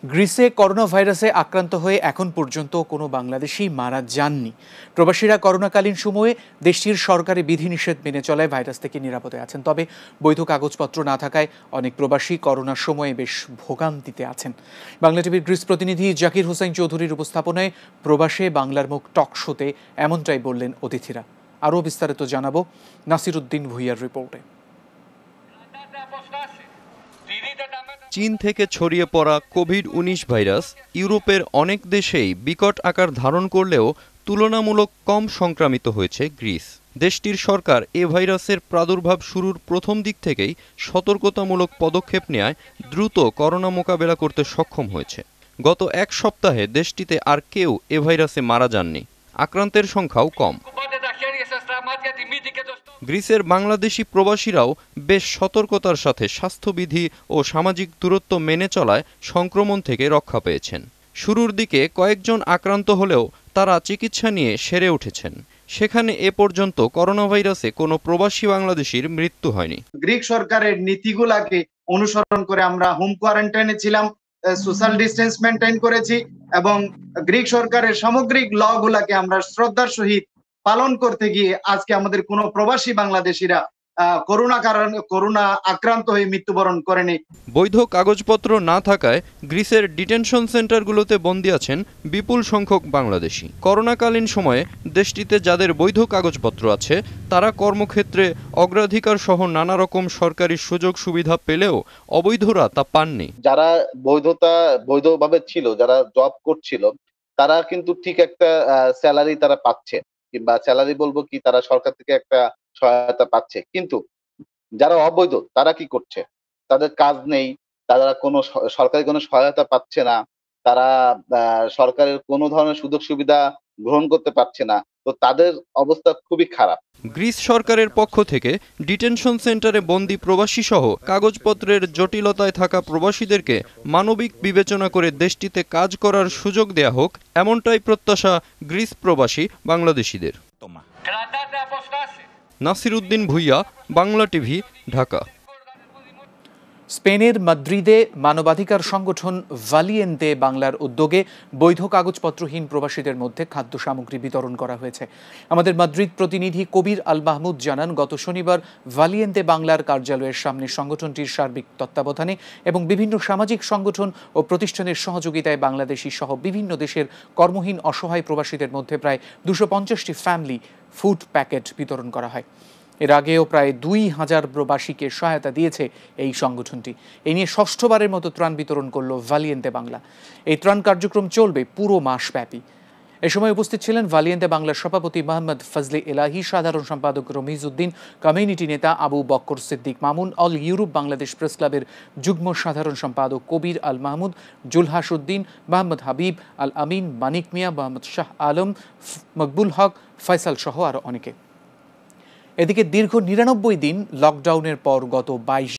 গ্রিসে corona ভাইরাসে আক্রান্ত হয়ে এখন পর্যন্ত কোনো বাংলাদেশি মারা যাননি। প্রবাসীরা করোনাকালীন সময়ে দেশটির সরকারি বিধিনিষেধ মেনে চলায় ভাইরাস থেকে নিরাপদে আছেন। তবে বৈধ কাগজপত্র না থাকায় অনেক প্রবাসী করোনার সময়ে বেশ ভোগান্তিতে আছেন। বাংলা টিভির গ্রিস প্রতিনিধি জাকির হোসাইন চৌধুরীর উপস্থাপনায় প্রবাসে বাংলার মুখ টক শোতে এমনটাই বললেন অতিথিরা। আরও বিস্তারিত জানাবো নাসিরুদ্দিন ভুইয়ার রিপোর্টে। চীন থেকে ছড়িয়ে পড়া কোভিড-19 ভাইরাস ইউরোপের অনেক দেশেই বিকট আকার ধারণ করলেও তুলনামূলক কম সংক্রামিত হয়েছে গ্রিস। দেশটির সরকার এ ভাইরাসের প্রাদুর্ভাব শুরুর প্রথম দিক থেকেই সতর্কতামূলক পদক্ষেপ নেয়ায় দ্রুত করোনা মোকাবেলা করতে সক্ষম হয়েছে। গত এক সপ্তাহে দেশটিতে আর কেউ এ ভাইরাসে মারা যাননি, আক্রান্তের সংখ্যাও কম। গ্রিসের বাংলাদেশি প্রবাসীরাও বেশ সতর্কতার সাথে স্বাস্থ্যবিধি ও সামাজিক দূরত্ব মেনে চলায় সংক্রমণ থেকে রক্ষা পেয়েছেন। শুরুর দিকে কয়েকজন আক্রান্ত হলেও তারা চিকিৎসা নিয়ে সেরে উঠেছেন। সেখানে এ পর্যন্ত করোনা ভাইরাসে কোনো প্রবাসী বাংলাদেশির মৃত্যু হয়নি। গ্রিক সরকারের নীতিগুলাকে অনুসরণ করে আমরা হোম কোয়ারেন্টাইনে ছিলাম, সোশ্যাল ডিস্টেন্স মেনটেন করেছি এবং গ্রিক সরকারের সামগ্রিক ল গুলাকে আমরা শ্রদ্ধার সহিত পালন করতে গিয়ে আজকে আমাদের কোনো প্রবাসী বাংলাদেশিরা করোনা আক্রান্ত হয়ে মৃত্যুবরণ করেনি। বৈধ কাগজপত্র না থাকায় গ্রিসের ডিটেনশন সেন্টারগুলোতে বন্দী আছেন বিপুল সংখ্যক বাংলাদেশি। করোনাকালীন সময়ে দেশটিতে যাদের বৈধ কাগজপত্র আছে তারা কর্মক্ষেত্রে অগ্রাধিকার সহ নানা রকম সরকারি সুযোগ সুবিধা পেলেও অবৈধরা তা পাননি। যারা বৈধভাবে ছিল, যারা জব করছিল, তারা কিন্তু ঠিক একটা স্যালারি তারা পাচ্ছে, কিংবা স্যালারি বলবো কি, তারা সরকার থেকে একটা সহায়তা পাচ্ছে। কিন্তু যারা অবৈধ তারা কি করছে? তাদের কাজ নেই, তারা কোনো সরকারি কোনো সহায়তা পাচ্ছে না, তারা সরকারের কোনো ধরনের সুযোগ সুবিধা গ্রহণ করতে পারছে না। তো তাদের অবস্থা খুবই খারাপ। গ্রিস সরকারের পক্ষ থেকে ডিটেনশন সেন্টারে বন্দী প্রবাসী সহ কাগজপত্রের জটিলতায় থাকা প্রবাসীদেরকে মানবিক বিবেচনা করে দেশটিতে কাজ করার সুযোগ দেয়া হোক, এমনটাই প্রত্যাশা গ্রিস প্রবাসী বাংলাদেশিদের। নাসিরুদ্দিন ভুইয়া, বাংলা টিভি, ঢাকা। স্পেনের মাদ্রিদে মানবাধিকার সংগঠন ভালিয়েন্তে বাংলার উদ্যোগে বৈধ কাগজপত্রহীন প্রবাসীদের মধ্যে খাদ্য সামগ্রী বিতরণ করা হয়েছে। আমাদের মাদ্রিদ প্রতিনিধি কবির আল মাহমুদ জানান, গত শনিবার ভালিয়েন্তে বাংলার কার্যালয়ের সামনে সংগঠনটির সার্বিক তত্ত্বাবধানে এবং বিভিন্ন সামাজিক সংগঠন ও প্রতিষ্ঠানের সহযোগিতায় বাংলাদেশি সহ বিভিন্ন দেশের কর্মহীন অসহায় প্রবাসীদের মধ্যে প্রায় 250টি ফ্যামিলি ফুড প্যাকেট বিতরণ করা হয়। এর আগেও প্রায় 2000 প্রবাসীকে সহায়তা দিয়েছে এই সংগঠনটি। এই নিয়ে ষষ্ঠবারের মতো ত্রাণ বিতরণ করল ভালিয়েন্তে বাংলা। এই ত্রাণ কার্যক্রম চলবে পুরো মাসব্যাপী। এ সময় উপস্থিত ছিলেন ভালিয়েন্তে বাংলার সভাপতি মোহাম্মদ ফজলে এলাহি, সাধারণ সম্পাদক রমিজ উদ্দিন, কমিউনিটি নেতা Abu Bakkar Siddique Mamun, all Europe Bangladesh press ক্লাবের যুগ্ম সাধারণ সম্পাদক কবির আল মাহমুদ, জুলহাস উদ্দিন, মোহাম্মদ হাবিব আল আমিন, মানিক মিয়া, মোহাম্মদ শাহ আলম, মকবুল হক, ফয়সাল সহ আরও অনেকে। এদিকে দীর্ঘ 99 দিন লকডাউনের পর গত 22